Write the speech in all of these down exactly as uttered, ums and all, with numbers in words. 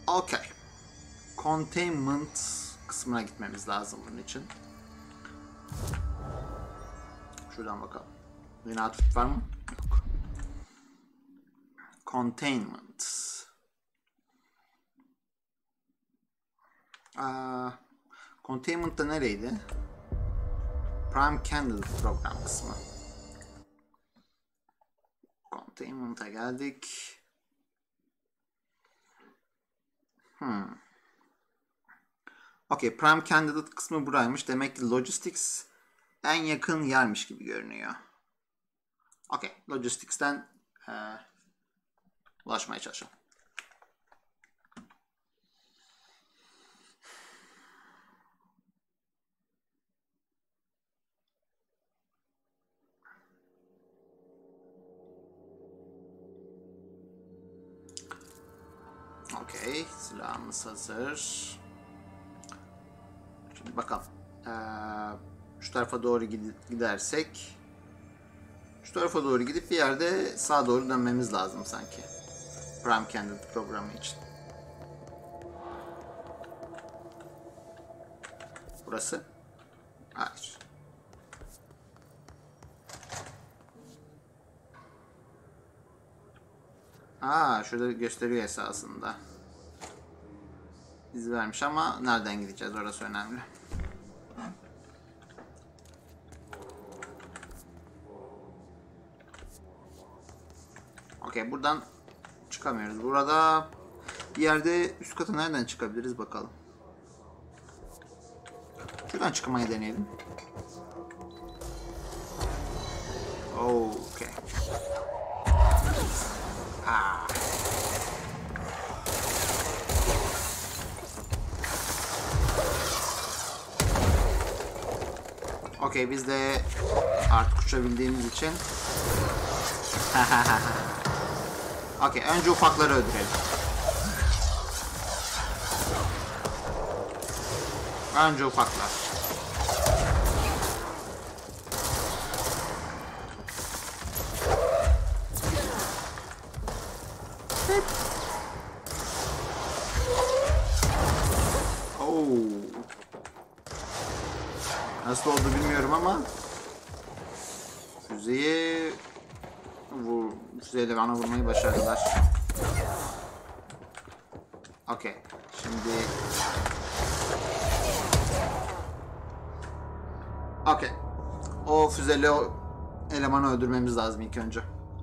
Okay. Containment kısmına gitmemiz lazım bunun için. Şuradan bakalım. Yine outfit var mı? Yok. Containment. Aa, Containment da nereydi? Prime Candidate program kısmı. Containment'a geldik. Hmm. Okay, Prime Candidate kısmı buraymış. Demek ki Logistics en yakın yermiş gibi görünüyor. Okay, Logistics'ten e, ulaşmaya çalışalım. Okay, silahımız hazır. Şimdi bakalım. Ee, şu tarafa doğru gidersek, şu tarafa doğru gidip bir yerde sağa doğru dönmemiz lazım sanki. Prime Candidate programı için. Burası? Hayır. Aa, şurada gösteriyor esasında. İz vermiş ama nereden gideceğiz, orası önemli. Okey, buradan çıkamıyoruz. Burada bir yerde üst kata nereden çıkabiliriz bakalım. Şuradan çıkmayı deneyelim. Okey. Ah. Okey, biz de artık uçabildiğimiz için. Okey, önce ufakları öldürelim. Önce ufaklar. Oh. Nasıl oldu bilmiyorum ama füzeyi vur, füzeyle bana vurmayı başardılar. Okey. Şimdi okey. O füzeyle o elemanı öldürmemiz lazım ilk önce.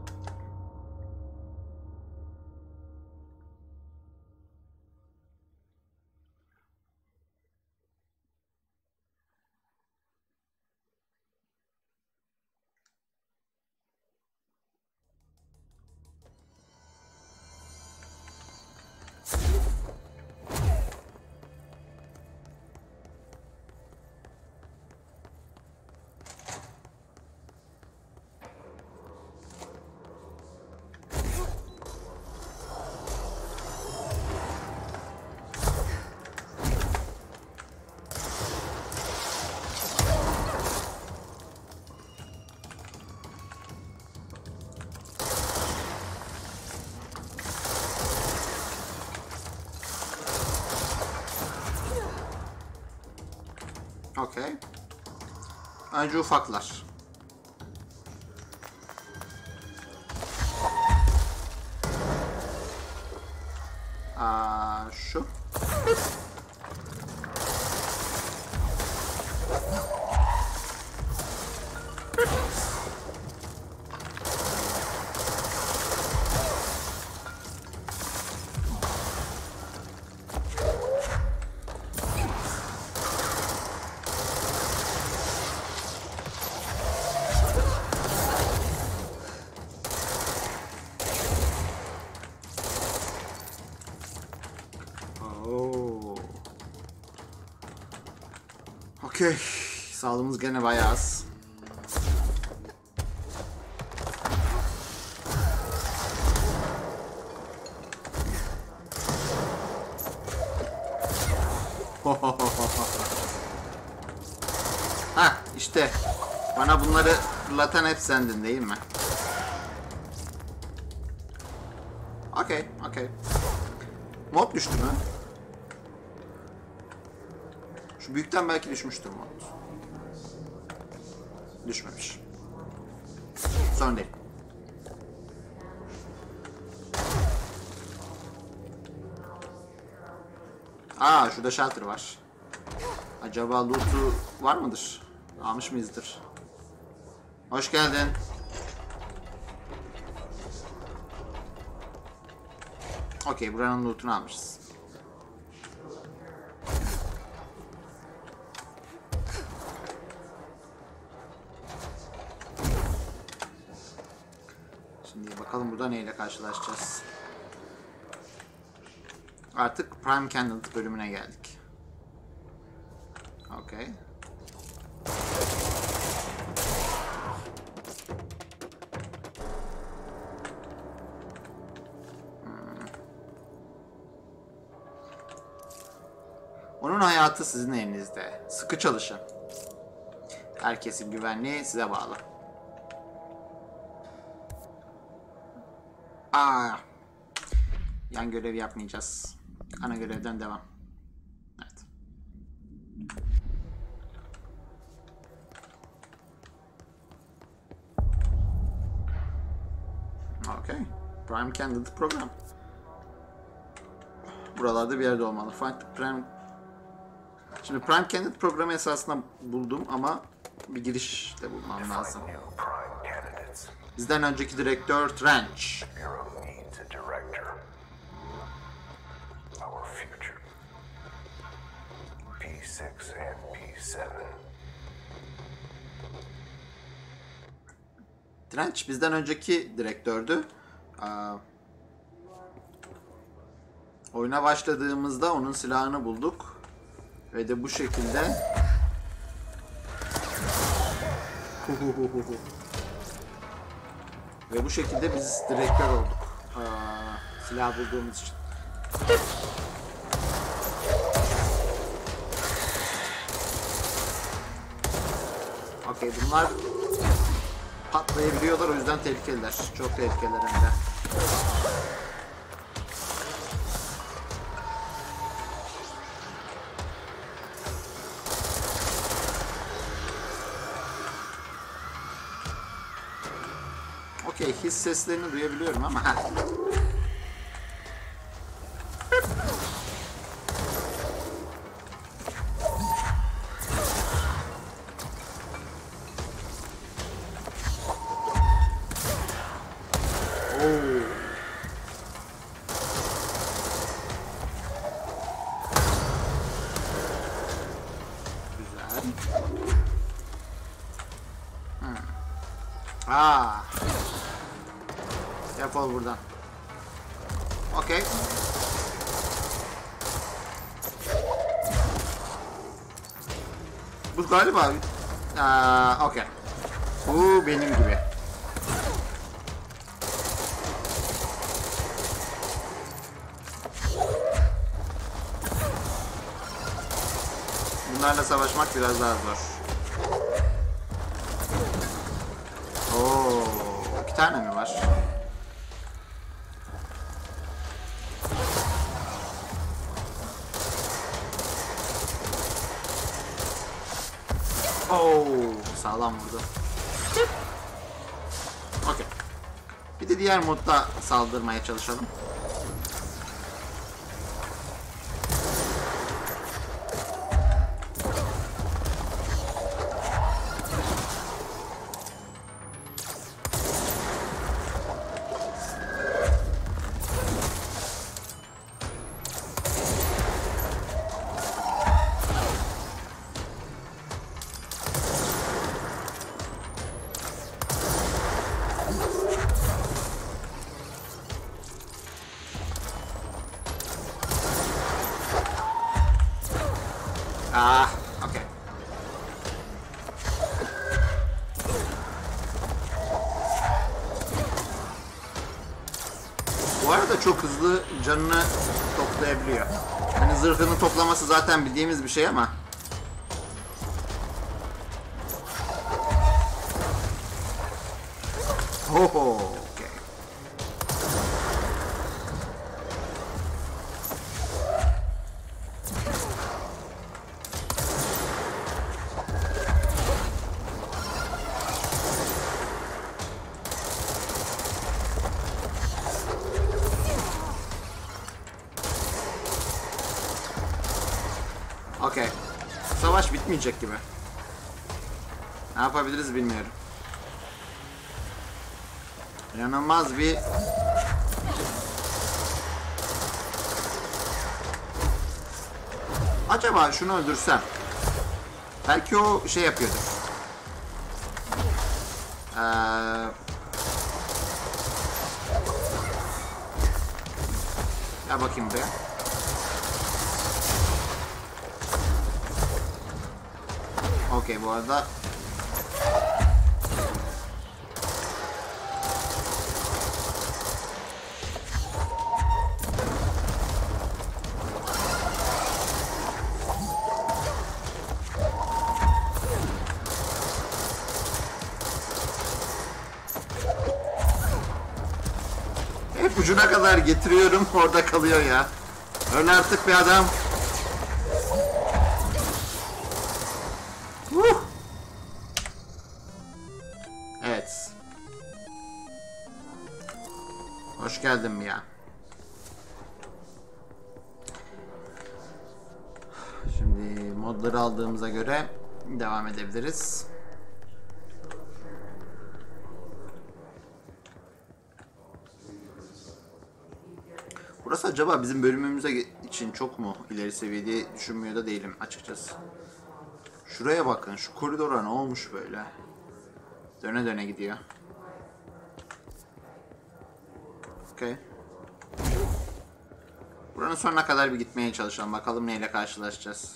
Okey. Önce ufaklar. Aa, şu. Okey. Sağlığımız gene bayağı az. Ha işte. Bana bunları fırlatan hep sendin değil mi? Okey, okey. Mod düştü mü? Şu büyükten belki düşmüştür mod. Düşmemiş. Sorun değil. Aa, şurada shelter var. Acaba loot'u var mıdır? Almış mıyızdır? Hoş geldin. Okey, buranın loot'unu almışız. Şimdi bakalım burada neyle karşılaşacağız. Artık Prime Candidate bölümüne geldik. Okey. Onun hayatı sizin elinizde. Sıkı çalışın. Herkesin güvenliği size bağlı. Aa, yan görev yapmayacağız. Ana görevden devam. Evet. Okay. Prime Candidate program. Buralarda bir yerde olmalı. Find the Prime. Şimdi Prime Candidate programı esasında buldum ama bir girişte bulmam lazım. Bizden önceki direktör Trench. Trench bizden önceki direktördü. Aa, oyuna başladığımızda onun silahını bulduk. Ve de bu şekilde ve bu şekilde biz direktör olduk. Aa, silah bulduğumuz için. Okey, bunlar patlayabiliyorlar, o yüzden tehlikeliler. Çok tehlikeliler hem de. Okey, his seslerini duyabiliyorum ama ha. Aa. Defol buradan. Okey. Bu galiba Aa, okey. Bu benim gibi. Bunlarla savaşmak biraz daha zor. Oo, iki tane mi var? Oo, sağlam vurdu. Okey. Bir de diğer modda saldırmaya çalışalım. Ah, okey. Bu arada çok hızlı canını toplayabiliyor. Hani zırhını toplaması zaten bildiğimiz bir şey ama. Oho, okey. Okey. Savaş bitmeyecek gibi. Ne yapabiliriz bilmiyorum. İnanılmaz bir... Acaba şunu öldürsem. Belki o şey yapıyordur. Ee... Gel bakayım buraya. Okey, bu arada hep ucuna kadar getiriyorum, orada kalıyor ya. Öyle artık bir adam. Uh. Evet. Hoş geldin Mia. Şimdi modları aldığımıza göre devam edebiliriz. Burası acaba bizim bölümümüze için çok mu ileri seviye diye düşünmüyor da değilim açıkçası. Şuraya bakın, şu koridora ne olmuş böyle? Döne döne gidiyor. Okay. Buranın sonuna kadar bir gitmeye çalışalım. Bakalım neyle karşılaşacağız.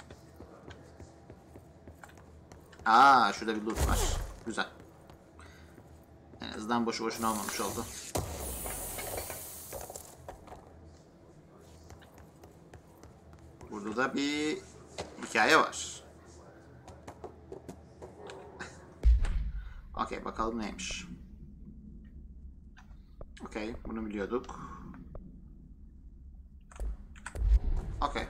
Aa, şurada bir loot var. Güzel. En azından boşu boşuna olmamış oldu. Burada da bir hikaye var. Okey, bakalım neymiş. Okey, bunu biliyorduk. Okey.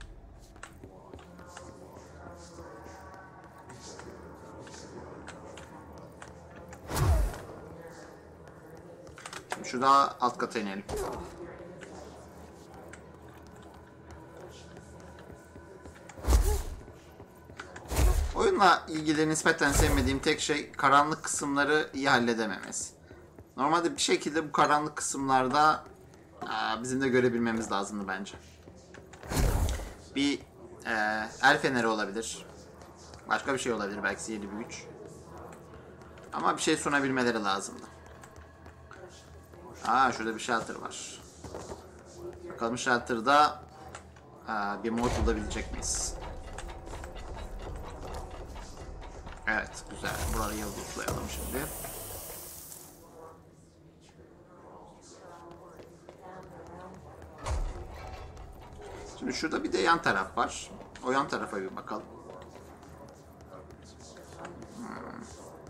Şimdi şurada alt kata inelim. Oyunla ilgili nispeten sevmediğim tek şey karanlık kısımları iyi halledememesi. Normalde bir şekilde bu karanlık kısımlarda aa, bizim de görebilmemiz lazımdı bence. Bir e, el feneri olabilir. Başka bir şey olabilir, belki sihirli bir güç. Ama bir şey sunabilmeleri lazımdı. Aa, şurada bir shelter var. Bakalım shelter'da aa, bir mod bulabilecek miyiz? Evet, güzel. Burayı lootlayalım şimdi. Şimdi şurada bir de yan taraf var. O yan tarafa bir bakalım. Hmm.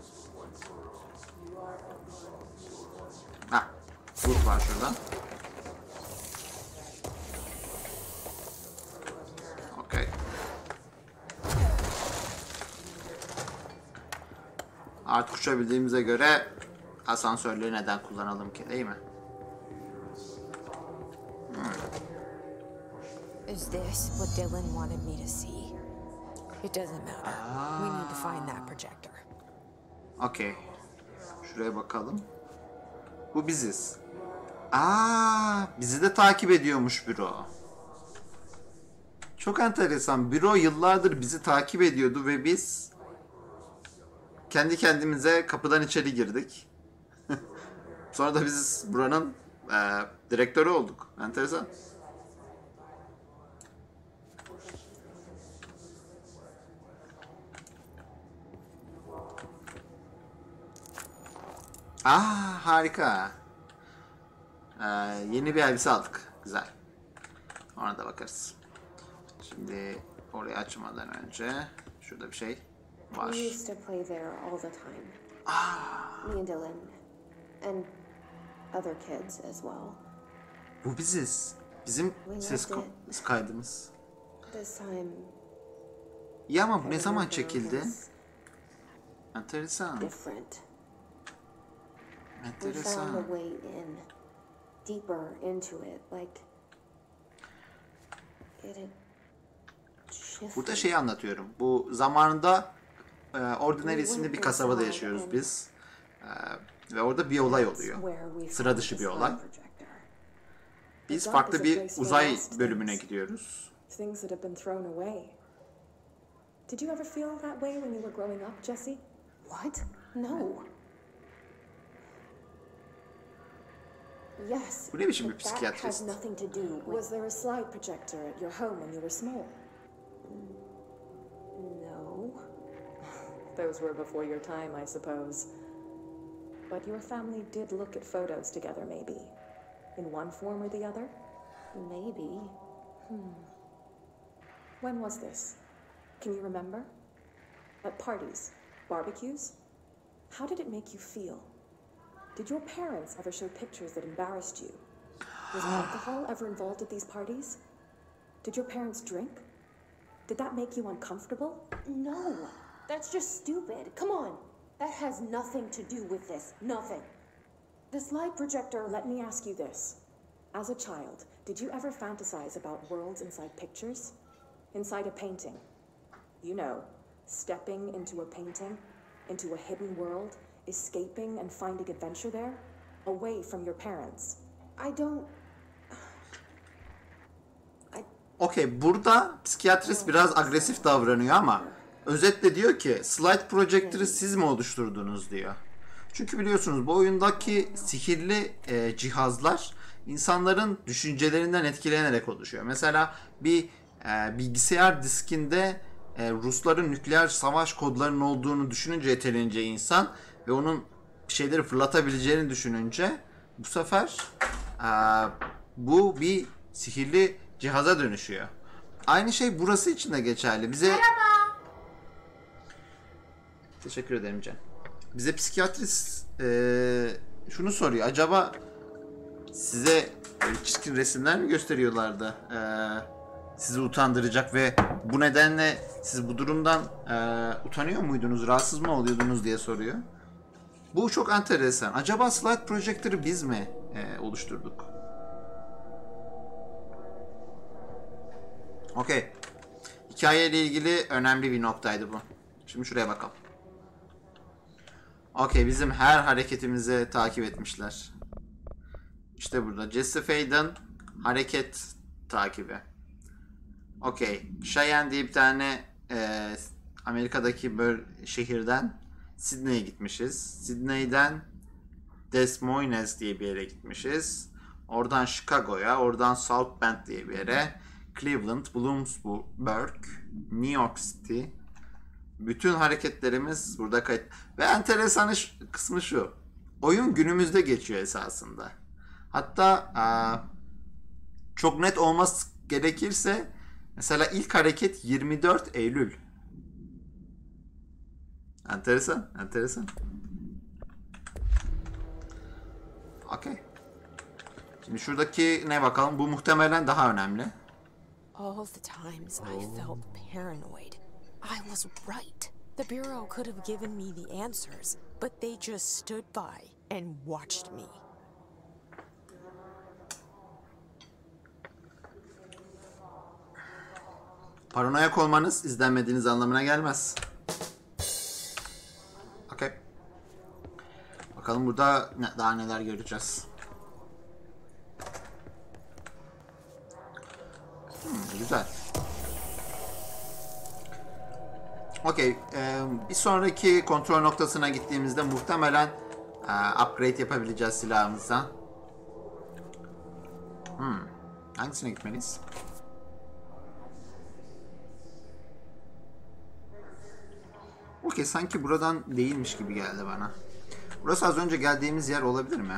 Ha, loot var şurada. Okey. Artık uçabildiğimize göre asansörleri neden kullanalım ki, değil mi? Is this what Dylan wanted me to see? It doesn't matter. We need to find that projector. Okey. Şuraya bakalım. Bu biziz. Aa, bizi de takip ediyormuş büro. Çok enteresan. Büro yıllardır bizi takip ediyordu ve biz kendi kendimize kapıdan içeri girdik. Sonra da biz buranın e, direktörü olduk. Enteresan. Aa, harika. Ee, yeni bir elbise aldık. Güzel. Ona da bakarız. Şimdi orayı açmadan önce şurada bir şey var. We used to play there all the time. Aa, Me and Dylan. And other kids as well. bu biziz. Bizim ses ka- kaydımız. This time, İyi ama bu ne I zaman remember çekildi? was Enteresan. different. We found a Enteresan. way in, deeper into it, like it had Burada şeyi anlatıyorum. Bu zamanında e, Ordinary isimli bir kasabada yaşıyoruz biz. E, ve orada bir olay oluyor. Sıra dışı bir olay. Biz farklı bir uzay bölümüne gidiyoruz. Things that have been thrown away. Did you ever feel that way when you were growing up, Jesse? What? No. Yes. Bu ne biçim bir but that psikiyatrist? has nothing to do with... Was there a slide projector at your home when you were small? No. Those were before your time, I suppose. But your family did look at photos together, maybe. In one form or the other? Maybe. When was this? Can you remember? At parties? Barbecues? How did it make you feel? Did your parents ever show pictures that embarrassed you? Was alcohol ever involved at these parties? Did your parents drink? Did that make you uncomfortable? No. That's just stupid. Come on. That has nothing to do with this. Nothing. The slide projector, let me ask you this. As a child, did you ever fantasize about worlds inside pictures? Inside a painting? You know, stepping into a painting, into a hidden world, escaping and finding adventure there, away from your parents. I don't... Okey, burada psikiyatrist biraz agresif davranıyor ama özetle diyor ki slide projector'ı siz mi oluşturdunuz diyor. Çünkü biliyorsunuz bu oyundaki sihirli e, cihazlar insanların düşüncelerinden etkilenerek oluşuyor. Mesela bir e, bilgisayar diskinde e, Rusların nükleer savaş kodlarının olduğunu düşününce yeterince insan ve onun bir şeyleri fırlatabileceğini düşününce bu sefer e, bu bir sihirli cihaza dönüşüyor. Aynı şey burası için de geçerli. Bize... Merhaba. Teşekkür ederim Can. Bize psikiyatrist e, şunu soruyor. Acaba size böyle çirkin resimler mi gösteriyorlardı? E, sizi utandıracak ve bu nedenle siz bu durumdan e, utanıyor muydunuz? Rahatsız mı oluyordunuz diye soruyor. Bu çok enteresan. Acaba slide projector'ı biz mi e, oluşturduk? Okey. Hikayeyle ilgili önemli bir noktaydı bu. Şimdi şuraya bakalım. Okey, bizim her hareketimizi takip etmişler. İşte burada Jesse Faden hareket takibi. Okey. Cheyenne diye bir tane e, Amerika'daki böyle şehirden Sydney'e gitmişiz. Sydney'den Des Moines diye bir yere gitmişiz. Oradan Chicago'ya, oradan South Bend diye bir yere, Cleveland, Bloomsburg, New York City. Bütün hareketlerimiz burada kayıt. Ve enteresan kısmı şu. Oyun günümüzde geçiyor esasında. Hatta aa, çok net olması gerekirse mesela ilk hareket yirmi dört Eylül. Enteresan, enteresan. Okey. Şimdi şuradaki ne bakalım? Bu muhtemelen daha önemli. All the times I felt paranoid, I was right. The Bureau could have given me the answers, but they just stood by and watched me. Paranoyak olmanız izlenmediğiniz anlamına gelmez. Okey. Bakalım burada ne, daha neler göreceğiz. Hmm, güzel. Okey. Ee, bir sonraki kontrol noktasına gittiğimizde muhtemelen e, upgrade yapabileceğiz silahımıza. Hmm. Hangisine gitmeliyiz? Okey, sanki buradan değilmiş gibi geldi bana. Burası az önce geldiğimiz yer olabilir mi?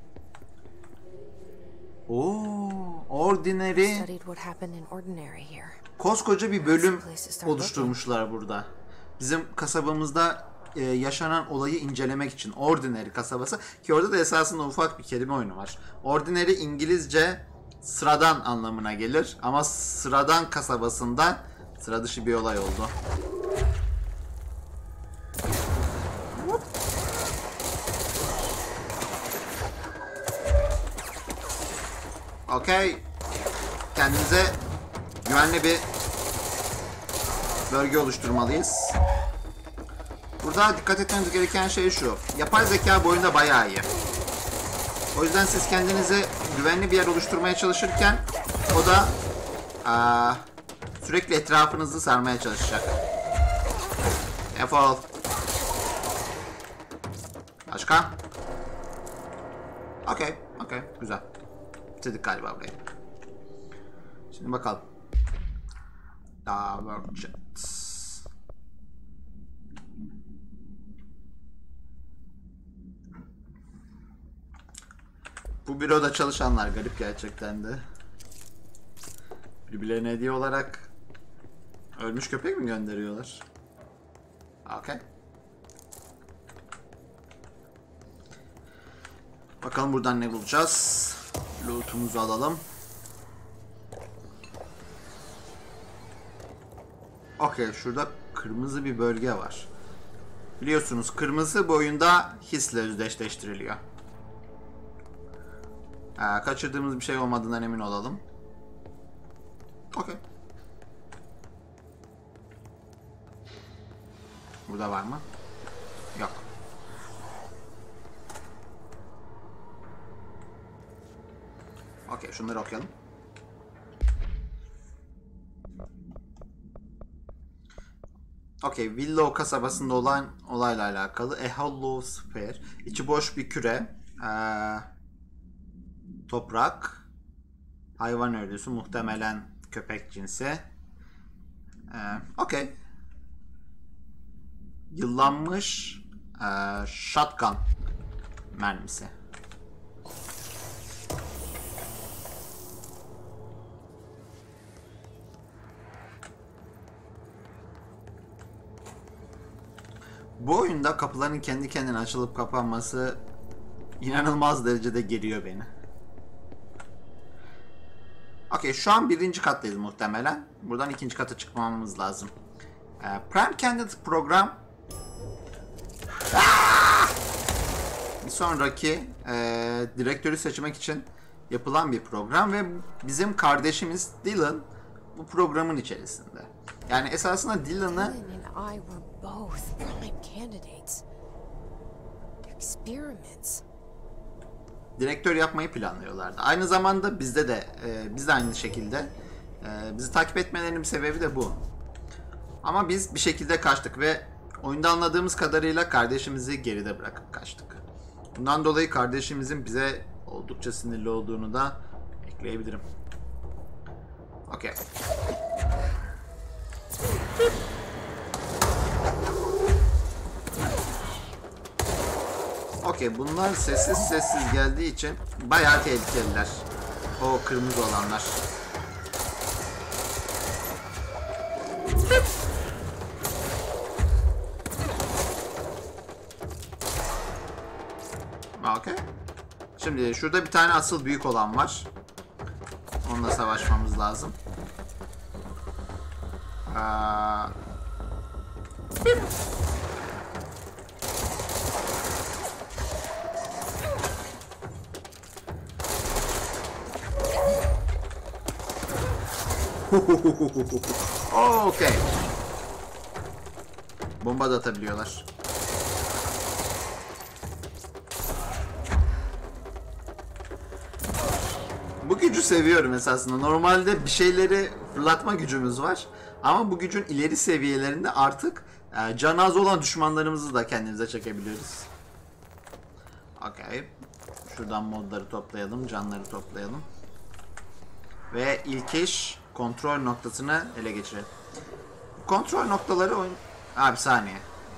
Oo, Ordinary. Studied what happened in Ordinary here. Koskoca bir bölüm oluşturmuşlar burada. Bizim kasabamızda e, yaşanan olayı incelemek için. Ordinary kasabası. Ki orada da esasında ufak bir kelime oyunu var. Ordinary İngilizce sıradan anlamına gelir. Ama sıradan kasabasında sıra dışı bir olay oldu. Okey. Kendinize güvenli bir bölge oluşturmalıyız. Burada dikkat etmeniz gereken şey şu. Yapay zeka bu oyunda bayağı iyi. O yüzden siz kendinize güvenli bir yer oluşturmaya çalışırken o da aa, sürekli etrafınızı sarmaya çalışacak. Defol. Başka? Okey, okey, güzel. Bitirdik galiba burayı. Şimdi bakalım. Divergent. Bu büroda çalışanlar garip gerçekten de. Birbirlerine hediye olarak ölmüş köpek mi gönderiyorlar? Okey. Bakalım buradan ne bulacağız. Loot'umuzu alalım. Okey, şurada kırmızı bir bölge var. Biliyorsunuz kırmızı bu oyunda hisle özdeşleştiriliyor. Ha, kaçırdığımız bir şey olmadığından emin olalım. Okey. Burada var mı? Yok. Okey, şunları okuyalım. Okey, Willow kasabasında olan olayla alakalı. A hollow sphere. İçi boş bir küre. Ee, toprak. Hayvan örgüsü. Muhtemelen köpek cinsi. Ee, Okey. Yıllanmış e, shotgun mermisi. Bu oyunda kapıların kendi kendine açılıp kapanması inanılmaz derecede geriyor beni. Okey, şu an birinci kattayız muhtemelen. Buradan ikinci kata çıkmamız lazım. Ee, Prime Candidate program Aa! bir sonraki e, direktörü seçmek için yapılan bir program ve bizim kardeşimiz Dylan bu programın içerisinde. Yani esasında Dylan'ı Dylan and I were both prime candidates. Experiments. direktör yapmayı planlıyorlardı. Aynı zamanda bizde de e, biz de aynı şekilde e, bizi takip etmelerinin bir sebebi de bu. Ama biz bir şekilde kaçtık ve oyunda anladığımız kadarıyla kardeşimizi geride bırakıp kaçtık. Bundan dolayı kardeşimizin bize oldukça sinirli olduğunu da ekleyebilirim. Okey. Okey, bunlar sessiz sessiz geldiği için bayağı tehlikeliler. O kırmızı olanlar. Okey. Şimdi şurada bir tane asıl büyük olan var. Onunla savaşmamız lazım. Aa... Okey. Bomba da atabiliyorlar. Bu gücü seviyorum esasında. Normalde bir şeyleri fırlatma gücümüz var. Ama bu gücün ileri seviyelerinde artık e, can az olan düşmanlarımızı da kendimize çekebiliyoruz. Okey. Şuradan modları toplayalım, canları toplayalım. Ve ilk iş kontrol noktasını ele geçirelim. Kontrol noktaları oyun... Abi bir saniye.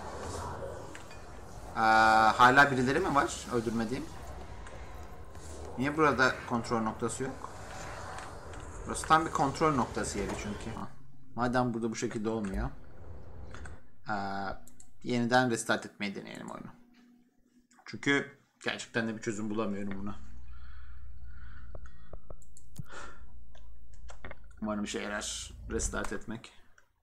Ee, hala birileri mi var öldürmediğim? Niye burada kontrol noktası yok? Burası tam bir kontrol noktası yeri çünkü. Madem burada bu şekilde olmuyor. Ee, yeniden restart etmeyi deneyelim oyunu. Çünkü gerçekten de bir çözüm bulamıyorum buna. Umarım işe yarar restart etmek.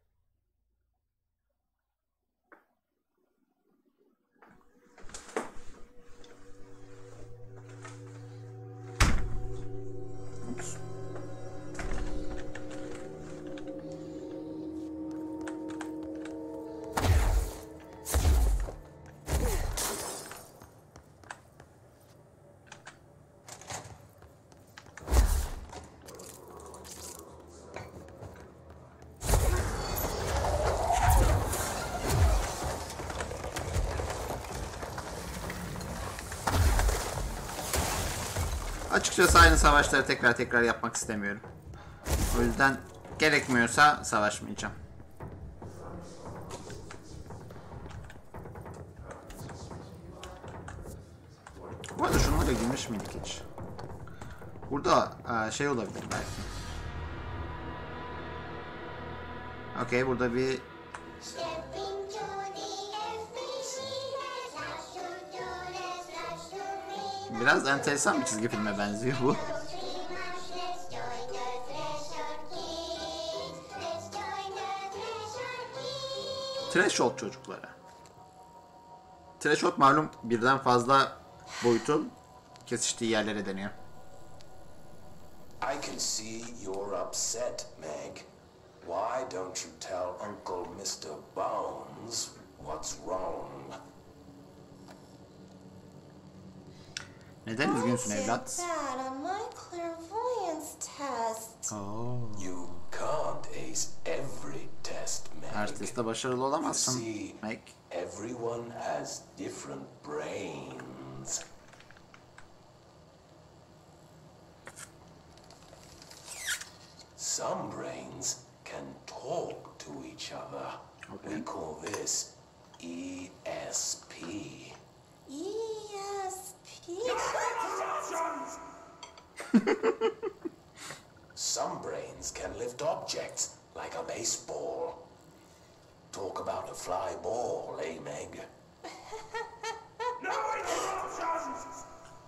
Ups. Açıkçası aynı savaşları tekrar tekrar yapmak istemiyorum. O yüzden gerekmiyorsa savaşmayacağım. Bu arada şunlara girmiş miydik hiç? Burada şey olabilir belki. Okey, burada bir biraz enteresan bir çizgi filme benziyor bu. Threshold çocuklara. Threshold malum birden fazla boyutun kesiştiği yerlere deniyor. I can see you're upset, Meg. Why don't you tell Uncle Mister Bones what's wrong? Neden üzgünsün evlat? Bad on my clairvoyance test. Oo. You can't ace every test, Meg. Her testte başarılı olamazsın, See, Meg. everyone has different brains. Some brains can talk to each other. Okay. We call this E S P. E S P. Some brains can lift objects like a baseball. Talk about a fly ball, eh, Meg? No interruptions!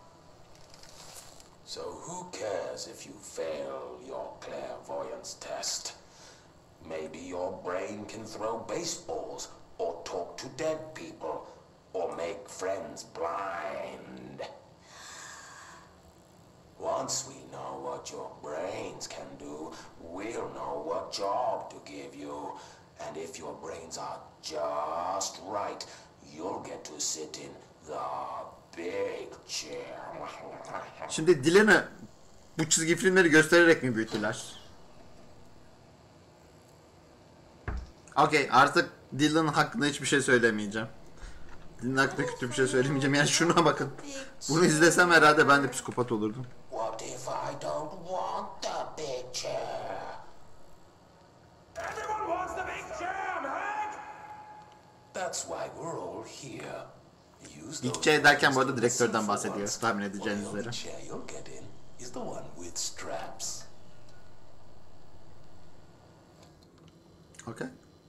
So who cares if you fail your clairvoyance test? Maybe your brain can throw baseballs, or talk to dead people, or make friends blind. Once we know what your brains can do, we'll know what job to give you. And if your brains are just right, you'll get to sit in the big chair. Şimdi Dylan'ı bu çizgi filmleri göstererek mi büyüttüler? Okey, artık Dylan hakkında hiçbir şey söylemeyeceğim. Dylan hakkında kötü bir şey söylemeyeceğim. Yani şuna bakın. Bunu izlesem herhalde ben de psikopat olurdum. What if I don't want the big chair? Everyone wants the big chair, Meg! That's why we're all here. Use İlk those chair derken bu words arada to direktörden listen for bahsediyor, once. tahmin edeceğiniz For the üzere. only chair you'll get in is the one with straps. Okey.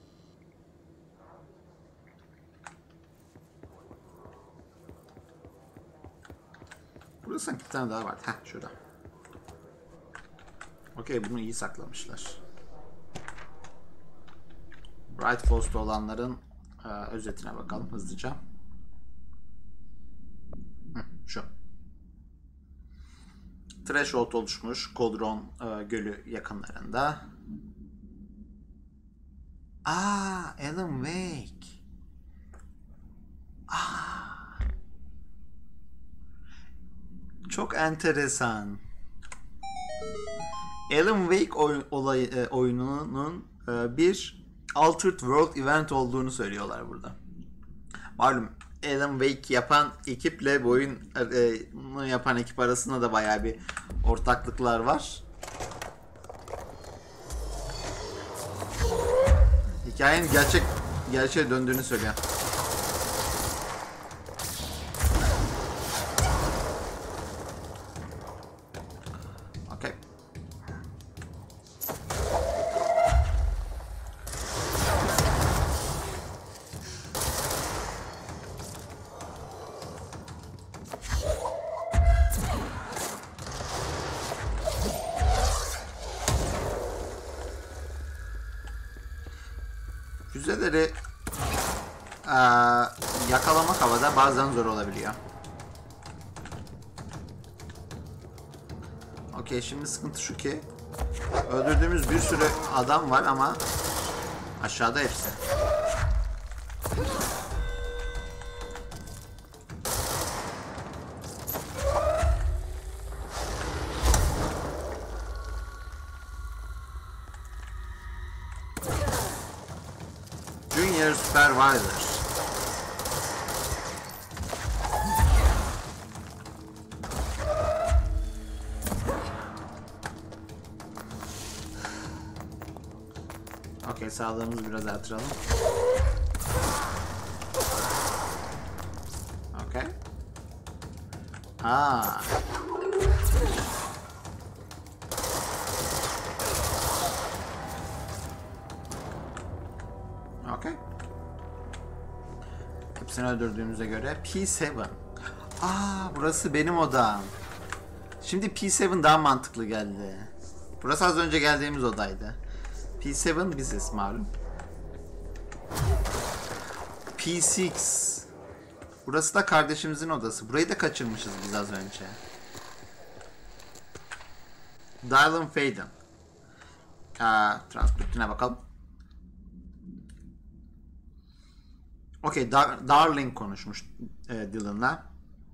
Burada sanki bir tane daha var. Heh, şurada. Okey, bunu iyi saklamışlar. Bright Falls'ta olanların e, özetine bakalım hızlıca. Hı, şu. Threshold oluşmuş Cauldron e, Gölü yakınlarında. Aa, Alan Wake. Aa. Çok enteresan. Alan Wake oy, olay, e, oyununun e, bir Altered World event olduğunu söylüyorlar burada. Malum Alan Wake yapan ekiple bu oyunu yapan ekip arasında da bayağı bir ortaklıklar var. Hikayenin gerçek gerçeğe döndüğünü söylüyor. Okay. Füzeleri ee, yakalamak havada bazen zor olabiliyor. Okey, şimdi sıkıntı şu ki öldürdüğümüz bir sürü adam var ama aşağıda hepsi. Junior Supervisor. Okey, sağlığımızı biraz artıralım. Okey. Ha. Okey. Hepsini öldürdüğümüze göre P yedi. Aa, burası benim odam. Şimdi P yedi daha mantıklı geldi. Burası az önce geldiğimiz odaydı. P yedi biziz malum. P altı. Burası da kardeşimizin odası. Burayı da kaçırmışız biz az önce. Dylan Faden. Aa, transkriptine bakalım. Okey, Dar Darling konuşmuş e, Dylan'la.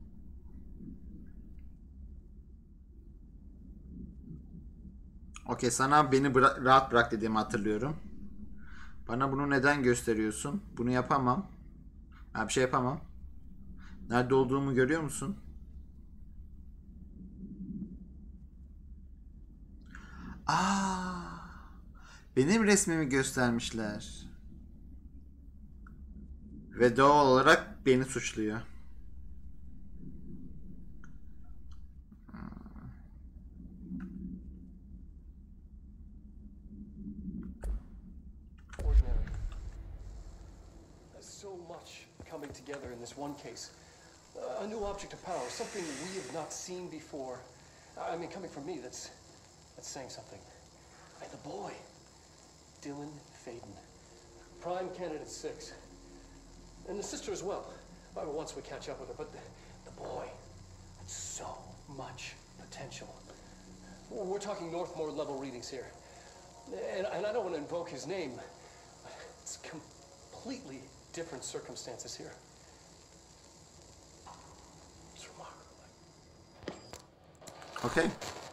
Okey, sana beni bıra rahat bırak dediğimi hatırlıyorum. Bana bunu neden gösteriyorsun? Bunu yapamam. Ben bir şey yapamam. Nerede olduğumu görüyor musun? Aa, benim resmimi göstermişler. Ve doğal olarak beni suçluyor. Ordinary. There's so much coming together in this one case. Uh, a new object of power, something we have not seen before. I mean, coming from me, that's that's saying something. And the boy, Dylan Faden, prime candidate six, and the sister as well. Well, once we catch up with her, but the, the boy, so much potential. We're talking Northmore level readings here, and, and I don't want to invoke his name. It's completely different circumstances here. It's remarkable. Okay.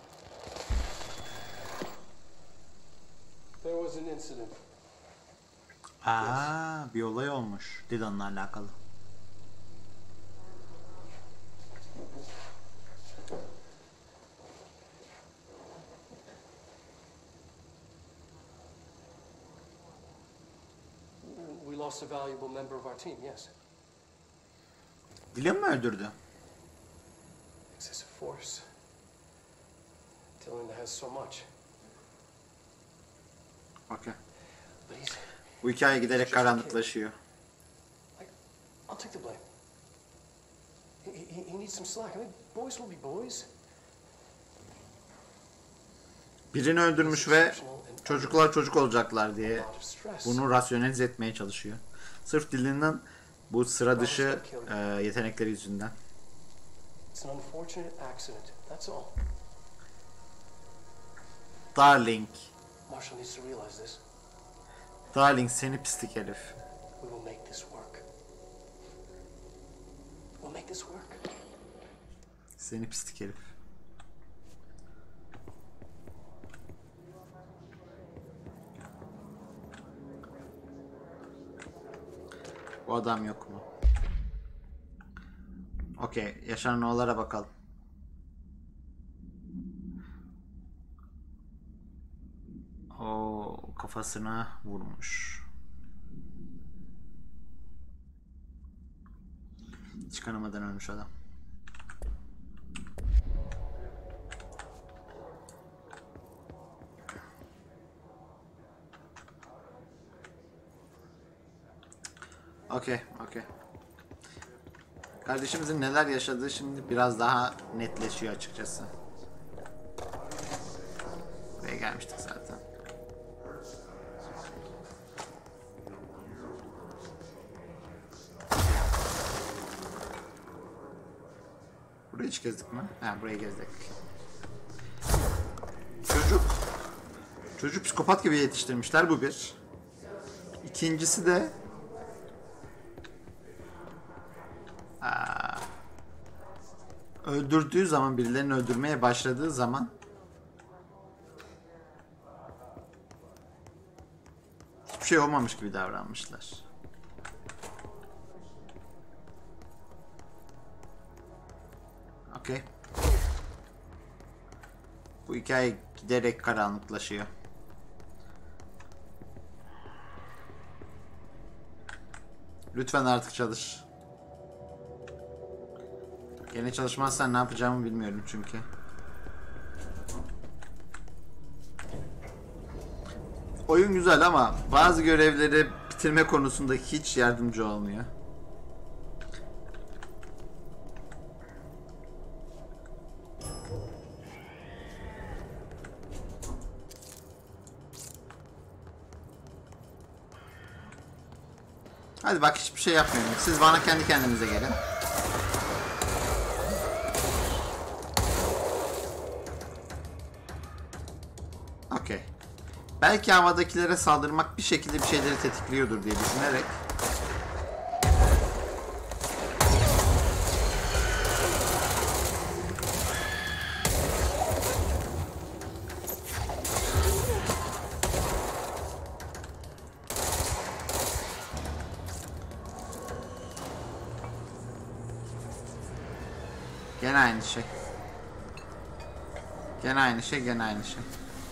There was an incident. Aa, bir olay olmuş Dylan'la alakalı. We lost a valuable member of our team, yes. Dylan mı öldürdü? Excessive force. Dylan has so much. Okay. But he's... Bu hikaye giderek karanlıklaşıyor. Like, I'll take the blame. He, he, he needs some slack. I mean, boys will be boys. Birini öldürmüş ve çocuklar çocuk olacaklar diye bunu rasyonelize etmeye çalışıyor. Sırf Dylan'ın bu sıra dışı e, yetenekleri yüzünden. It's an unfortunate accident. That's all. Darling. Marshall needs to realize this. Darling, seni pislik herif. We will make this work. We'll make this work. Seni pislik herif. Bu adam yok mu? Okey, yaşanan olaylara bakalım. O kafasına vurmuş. Hiç kanamadan ölmüş adam. Okey, okey. Kardeşimizin neler yaşadığı şimdi biraz daha netleşiyor açıkçası. Buraya gelmiştik zaten. Burayı hiç gezdik mi? Ha, burayı gezdik. Çocuk. Çocuk psikopat gibi yetiştirmişler, bu bir. İkincisi de Aa, öldürdüğü zaman, birilerini öldürmeye başladığı zaman hiçbir şey olmamış gibi davranmışlar. Okey. Bu hikaye giderek karanlıklaşıyor. Lütfen artık çalış. Gene çalışmazsan ne yapacağımı bilmiyorum çünkü. Oyun güzel ama bazı görevleri bitirme konusunda hiç yardımcı olmuyor. Hadi bak, hiçbir şey yapmıyorum. Siz bana kendi kendinize gelin. Okey. Belki havadakilere saldırmak bir şekilde bir şeyleri tetikliyordur diye düşünerek. Gene aynı şey. Gene aynı şey, gene aynı şey.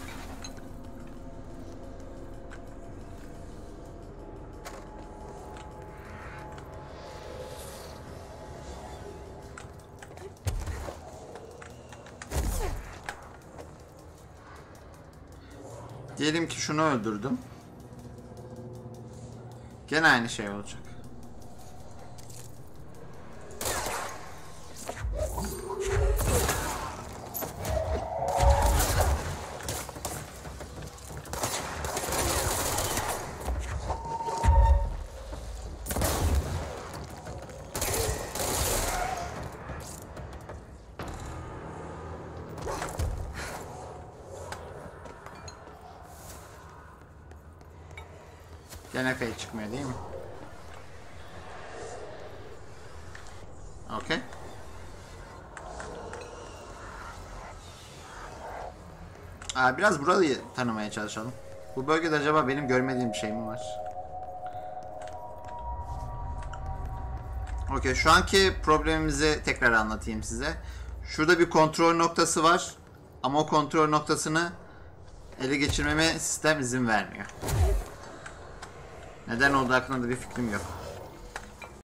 Diyelim ki şunu öldürdüm. Gene aynı şey olacak. Gene kayıt çıkmıyor değil mi? Okey. Biraz burayı tanımaya çalışalım. Bu bölgede acaba benim görmediğim bir şey mi var? Okey, şu anki problemimizi tekrar anlatayım size. Şurada bir kontrol noktası var. Ama o kontrol noktasını ele geçirmeme sistem izin vermiyor. Neden olduğu hakkında da bir fikrim yok.